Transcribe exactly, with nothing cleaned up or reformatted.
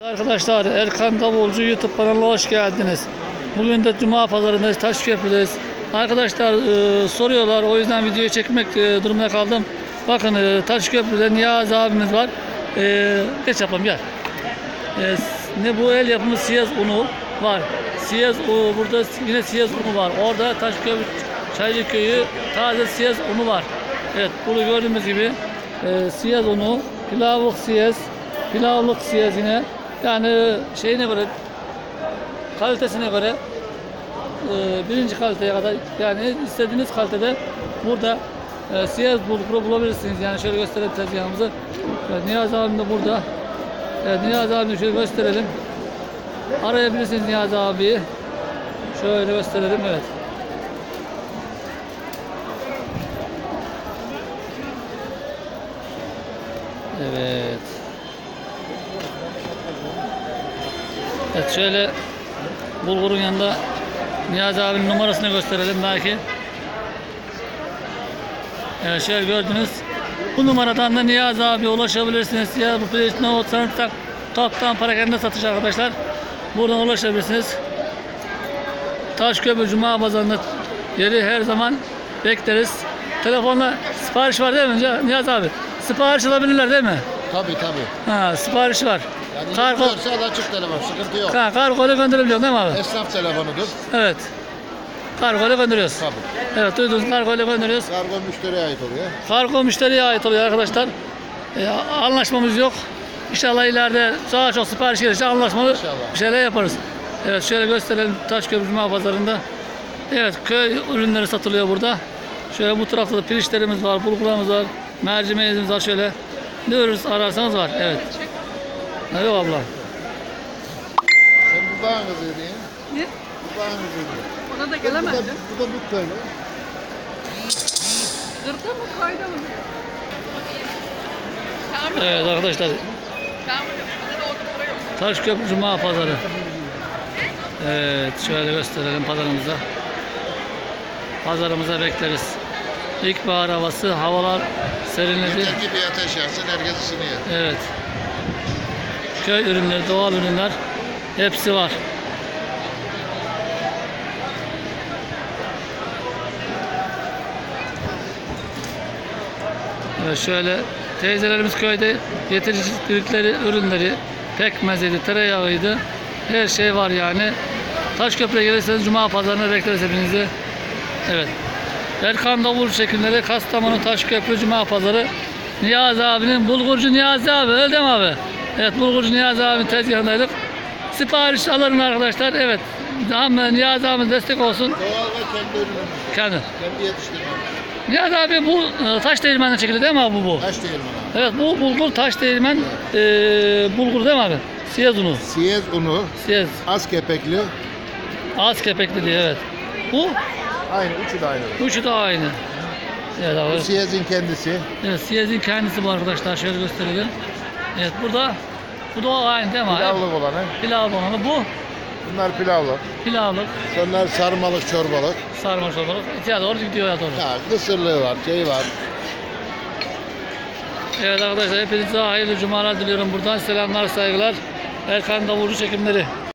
Arkadaşlar, Erkan Davulcu YouTube kanalına hoş geldiniz. Bugün de Cuma pazarındayız, Taşköprü'deyiz. Arkadaşlar e, soruyorlar, o yüzden videoyu çekmek e, durumunda kaldım. Bakın e, Taşköprü'de Niyazi abimiz var. E, geç yapalım gel. E, ne bu el yapımı siyaz unu var. Siyaz unu, burada yine siyaz unu var. Orada Taşköprü Çaylıköy'ü taze siyaz unu var. Evet, bunu gördüğümüz gibi e, siyaz unu, pilavlık siyaz, pilavlık siyaz yine. Yani şeyine göre, kalitesine göre e, birinci kaliteye kadar, yani istediğiniz kalitede burada e, siyaz bulguru bulabilirsiniz. Yani şöyle gösterelim tezgahımızı. Evet, Niyazi abim de burada. Evet, Niyazi abimi şöyle gösterelim. Arayabilirsiniz Niyazi abiyi. Şöyle gösterelim, evet. Evet. Evet, şöyle bulgurun yanında Niyazi abinin numarasını gösterelim belki. Evet, şöyle gördünüz. Bu numaradan da Niyazi abiye ulaşabilirsiniz. Ya bu pirinç, nohut, sarımsak toptan parakende satış arkadaşlar. Buradan ulaşabilirsiniz. Taşköprü Cuma pazarında yeri her zaman bekleriz. Telefonla sipariş var değil mi Niyazi abi? Sipariş alabilirler değil mi? Tabii tabii. Ha, sipariş var. Yani Kargo, açık telefon, sıkıntı yok. ha, kargoyla gönderebiliyor değil mi abi? Esnaf telefonudur. Evet. Kargoyla gönderiyoruz. Tabii. Evet, duydunuz, kargoyla gönderiyoruz. Kargo müşteriye ait oluyor. Kargo müşteriye ait oluyor arkadaşlar. Ee, anlaşmamız yok. İnşallah ileride daha çok sipariş gelirse anlaşmalı İnşallah. bir şeyler yaparız. Evet, şöyle gösterelim Taşköprü Cuma pazarında. Evet, köy ürünleri satılıyor burada. Şöyle bu tarafta da pirinçlerimiz var, bulgurlarımız var, mercimeğimiz var şöyle. Ne ürün ararsanız var. Evet. Ne yok abla? Sen buzdağın kızıydın ya. Ne? Buzdağın kızıydın. Ona da Bu gelemezdi. da, bu da but böyle. Kırda mı kayda mı? Evet arkadaşlar, Taşköprü Cuma pazarı. Evet, şöyle gösterelim pazarımıza. Pazarımıza bekleriz. İlkbahar havası, havalar serinledi. Yeter ki bir ateş yansın, herkes ısınıyor. Evet. Köy ürünleri, doğal ürünler hepsi var. Evet, şöyle teyzelerimiz köyde getirdikleri ürünleri, pekmeziydi, tereyağıydı. Her şey var yani. Taşköprü'ye gelirseniz Cuma pazarına bekleriz hepinizi. Evet. Erkan Davul şekilleri, Kastamonu Taşköprü Cuma pazarı. Niyazi abinin, bulgurcu Niyazi abi, öyle değil mi abi? Evet, bulgurcu Niyazi abinin tezgahındaydık. Sipariş alırım arkadaşlar. Evet. Niyazi abimiz destek olsun. Doğal ve kendi ürünümüz. Kendi. Kendi yetiştirmemiz. Niyazi abi, bu e, taş değirmenden çekildi değil mi abi bu? bu? Taş değil mi abi? Evet, bu bulgur taş değirmen e, bulgur değil mi abi? Siyaz unu. Siyez unu, Siyaz. az kepekli. Az kepekli diye, evet. Bu Aynı, üçü de aynı. üçü de aynı. Evet abi. Bu siyezin kendisi. Evet, siyazın kendisi bu arkadaşlar, şöyle gösterelim. Evet, burada bu da aynı değil mi abi? Pilavlık olanı. Pilavlı olanı bu. Bunlar pilavlık. Pilavlık, Bunlar sarmalık, çorbalık. sarma çorbalık. İçeri doğru gidiyor ya doğru. Ya kısırlığı var, şey var. Evet arkadaşlar, hepinize hayırlı cumalar diliyorum buradan. Selamlar, saygılar. Erkan Davulcu çekimleri.